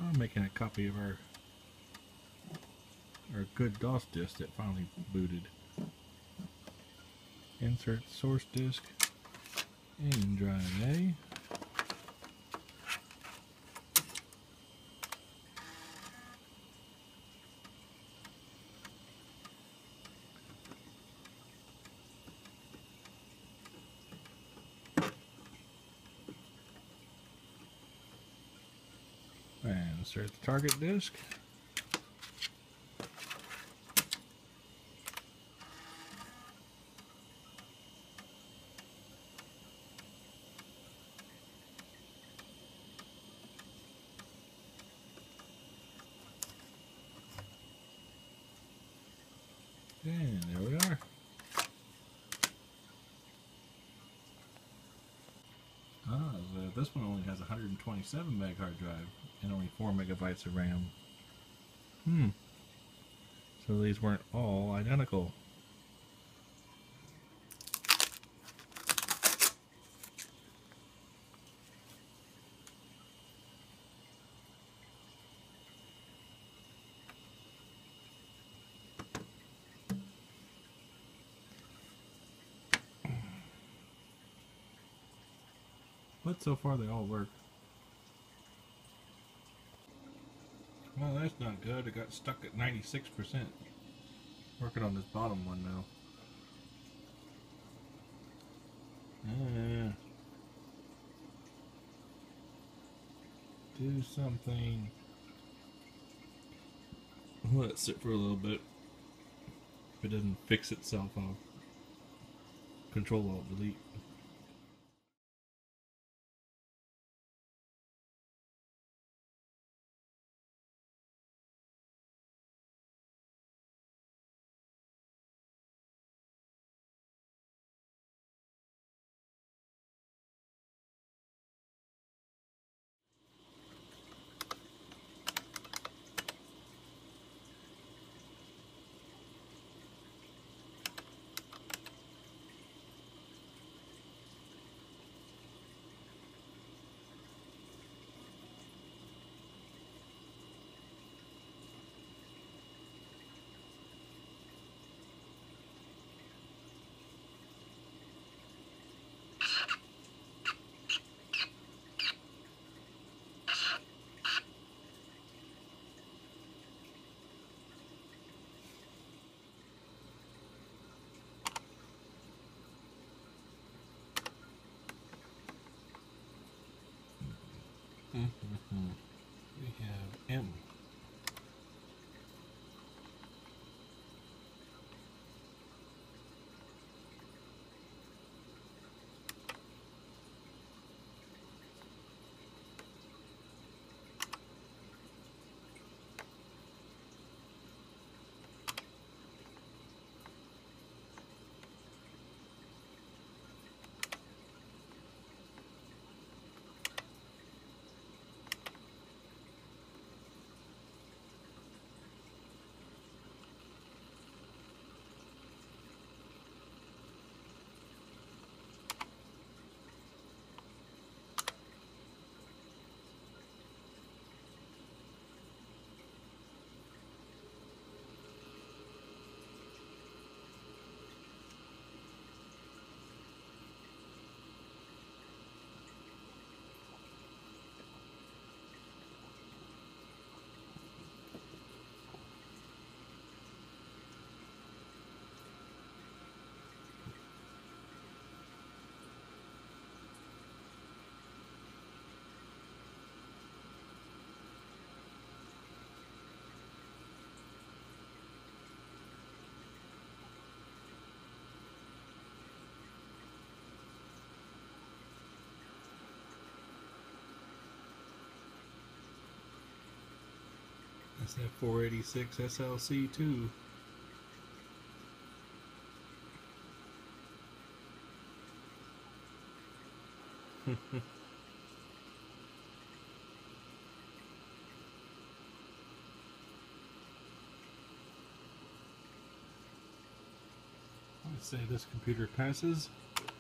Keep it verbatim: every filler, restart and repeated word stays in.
making a copy of our our good DOS disk that finally booted. Insert source disk in drive A. And insert the target disk. And there we are. Ah, so this one only has one hundred twenty-seven meg hard drive and only four megabytes of RAM. Hmm. So these weren't all identical. But so far they all work. Well, that's not good. It got stuck at ninety-six percent. Working on this bottom one now. Uh, do something. Let it sit for a little bit. If it doesn't fix itself, I'll Control Alt Delete. Mm-hmm. We have M. That's that four eighty-six S L C too. Let's say this computer passes.